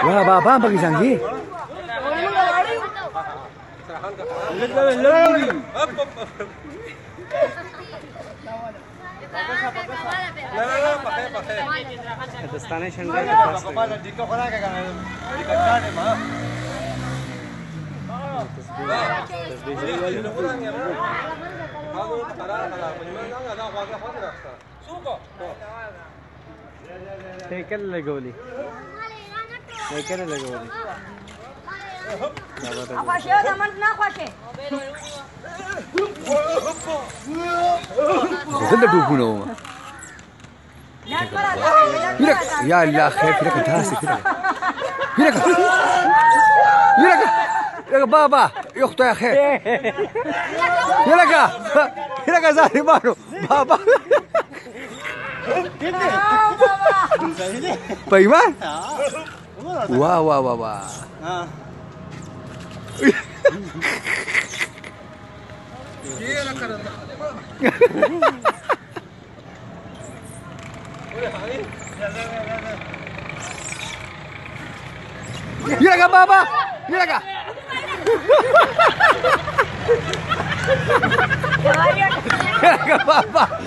Wah, Bapak bagi Sanggi. लगवली يا الله خير كده كنت هاسي كده يا بابا يا اختي يا خير يا زاري مانو بابا Paiman? Wah, wah, wah, wah. Yuraga baba, yuraga. Yuraga baba.